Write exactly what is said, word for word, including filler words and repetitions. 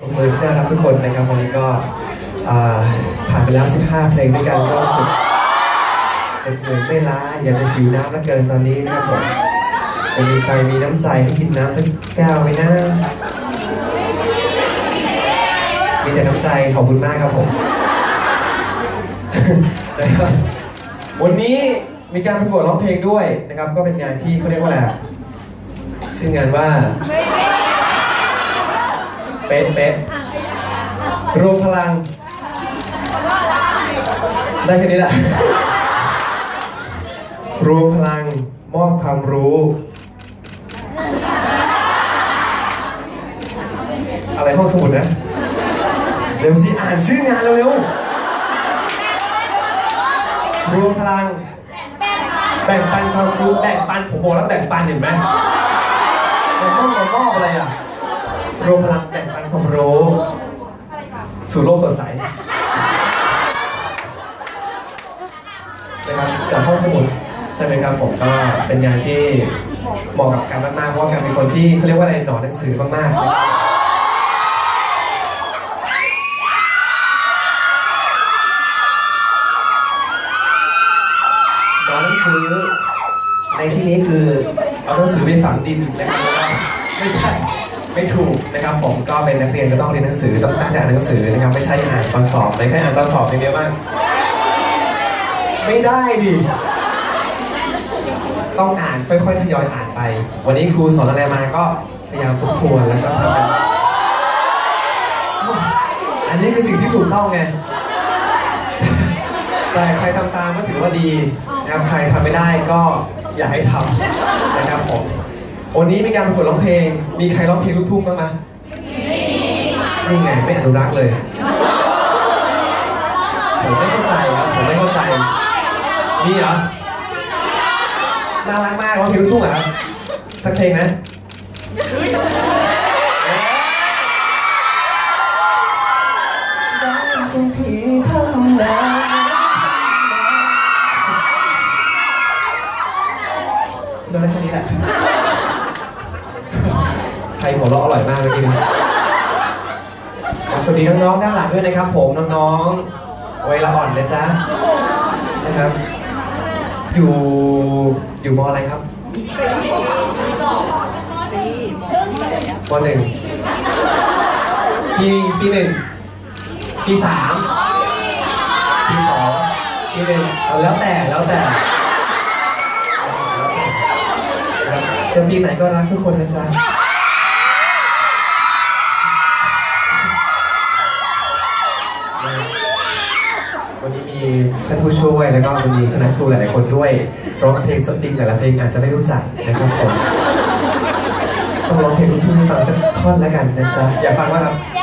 ขอบคุณที่น่ารักทุกคนนะครับวันนี้ก็ผ่านไปแล้วสิบห้าเพลงด้วยกันก็รู้สึกเป็นเหนื่อยไม่ล้าอยากจะหิวน้ำเหลือเกินตอนนี้นะครับผมจะมีใครมีน้ำใจให้กินน้ำสักแก้วไหมนะมีแต่น้ำใจขอบคุณมากครับผมนะครับวันนี้มีการประกวดร้องเพลงด้วยนะครับก็เป็นงานที่เขาเรียกว่าอะไรชื่องานว่าเป๊ะเป๊ะรวมพลังได้แค่นี้แหละรวมพลังมอบความรู้อะไรห้องสมุดนะเร็วสิอ่านชื่องานเร็วๆรวมพลังแบ่งปันความรู้แบ่งปันผมบอกแล้วแบ่งปันเห็นไหมเราต้องเรามอบอะไรอ่ะรวมพลังแบ่งปันความรู้สู่โลกสดใสนะครับจากห้องสมุดใช่ไหมครับผมก็เป็นงานที่เหมาะกับการมากๆเพราะว่าการเป็นคนที่เขาเรียกว่าอะไรหนอนหนังสือมากๆหนอนหนังสือในที่นี้คือเอาหนังสือไปฝังดินนะครับไม่ใช่ไม่ถูกนะครับผมก็เป็นนักเรียนก็ต้องเรียนหนังสือต้องตั้งใจอ่านหนังสือนะครับไม่ใช่อ่านตอนสอบไม่ใช่อ่านตอนสอบอย่างเดียวมากไม่ได้ดิต้องอ่านค่อยๆทยอยอ่านไปวันนี้ครูสอนอะไรมาก็พยายามทบทวนแล้วก็ทำกันอันนี้คือสิ่งที่ถูกต้องไงแต่ใครทำตามก็ถือว่าดีนะครับใครทำไม่ได้ก็อย่าให้ทำนะครับผมวันนี้มีการประกวดร้องเพลงมีใครร้องเพลงลูกทุ่งบ้างไหมนี่ไงไม่อนุรักษ์เลยผมไม่เข้าใจครับผมไม่เข้าใจมีเหรอน่ารักมากร้องเพลงลูกทุ่งเหรอครับสักเพลงนะได้คุณผีทำแล้วโดนได้แค่นี้แหละใครหัวเราะอร่อยมากเมื่อกี้นะสวัสดีน้องๆด้านหลังด้วยนะครับผมน้องๆวัยละอ่อนนะจ๊ะนะครับอยู่อยู่มออะไรครับมอหนึ่งปีปีหนึ่งปีสามปีสองปีหนึ่งเอาแล้วแต่แล้วแต่จะปีไหนก็รักทุกคนนะจ๊ะวันนี้มีท่านผู้ช่วยแล้วก็มีคณะครูหลายๆคนด้วยร้องเพลงสตริงแต่ละเพลงอาจจะไม่รู้จักนะครับผมต้องร้องเพลงลูกทุ่งให้ฟังสักท่อนแล้วกันนะจ๊ะอยากฟังว่าครับ